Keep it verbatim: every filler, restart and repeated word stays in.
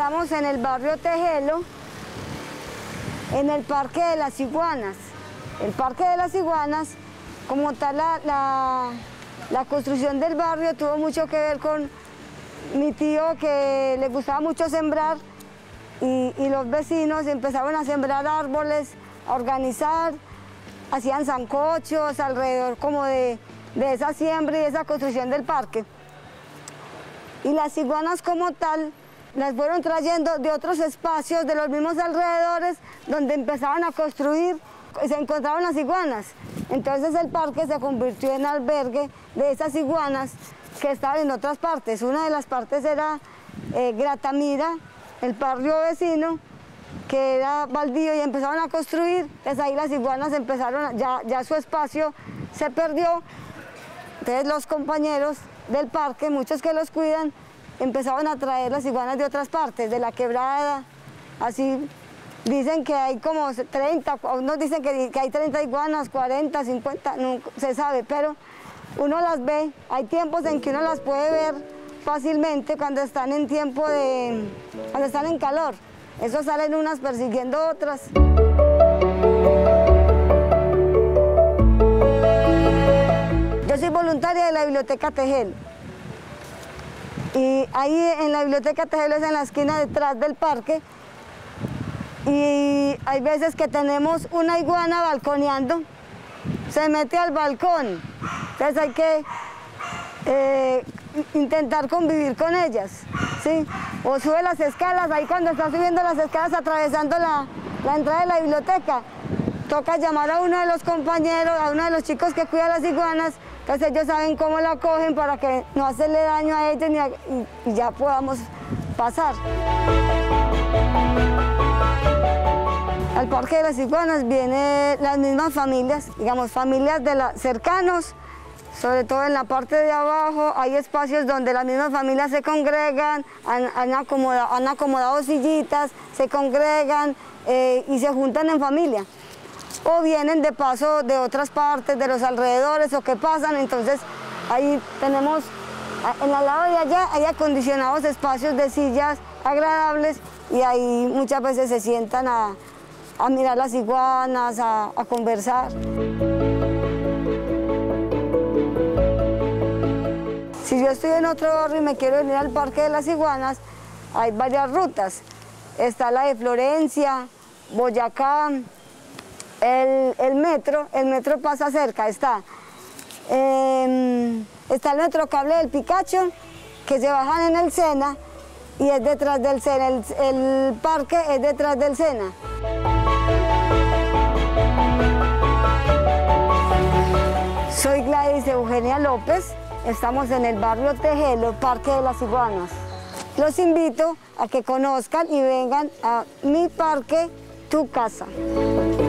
Estamos en el barrio Tejelo, en el Parque de las Iguanas. El Parque de las Iguanas, como tal, la, la, la construcción del barrio tuvo mucho que ver con mi tío, que le gustaba mucho sembrar, y, y los vecinos empezaron a sembrar árboles, a organizar, hacían sancochos alrededor como de, de esa siembra y esa construcción del parque. Y las iguanas como tal las fueron trayendo de otros espacios, de los mismos alrededores, donde empezaban a construir, se encontraron las iguanas. Entonces el parque se convirtió en albergue de esas iguanas que estaban en otras partes. Una de las partes era eh, Gratamira, el barrio vecino, que era baldío, y empezaron a construir. Entonces ahí las iguanas empezaron, ya, ya su espacio se perdió. Entonces los compañeros del parque, muchos que los cuidan, empezaron a traer las iguanas de otras partes, de la quebrada, así. Dicen que hay como treinta, unos dicen que, que hay treinta iguanas, cuarenta, cincuenta, no se sabe, pero uno las ve. Hay tiempos en que uno las puede ver fácilmente cuando están en tiempo de, cuando están en calor. Eso salen unas persiguiendo otras. Yo soy voluntaria de la Biblioteca Tejelo. Y ahí en la Biblioteca Tejelo es en la esquina detrás del parque. Y hay veces que tenemos una iguana balconeando, se mete al balcón. Entonces hay que eh, intentar convivir con ellas, ¿sí? O sube las escalas, ahí cuando está subiendo las escalas atravesando la, la entrada de la biblioteca, toca llamar a uno de los compañeros, a uno de los chicos que cuida las iguanas. Entonces ellos saben cómo la cogen para que no hacerle daño a ellos ni a, y, y ya podamos pasar. Al Parque de las Iguanas vienen las mismas familias, digamos familias de la, cercanos, sobre todo en la parte de abajo. Hay espacios donde las mismas familias se congregan, han, han, acomodado, han acomodado sillitas, se congregan eh, y se juntan en familia. O vienen de paso de otras partes, de los alrededores, o que pasan. Entonces ahí tenemos, en el lado de allá, hay acondicionados espacios de sillas agradables, y ahí muchas veces se sientan a, a mirar las iguanas, a, a conversar. Si yo estoy en otro barrio y me quiero venir al Parque de las Iguanas, hay varias rutas. Está la de Florencia, Boyacá, el, el metro, el metro pasa cerca, está. Eh, está el metro cable del Picacho, que se bajan en el Sena, y es detrás del Sena, el, el parque es detrás del Sena. Soy Gladys Eugenia López, estamos en el barrio Tejelo, Parque de las Iguanas. Los invito a que conozcan y vengan a mi parque, tu casa.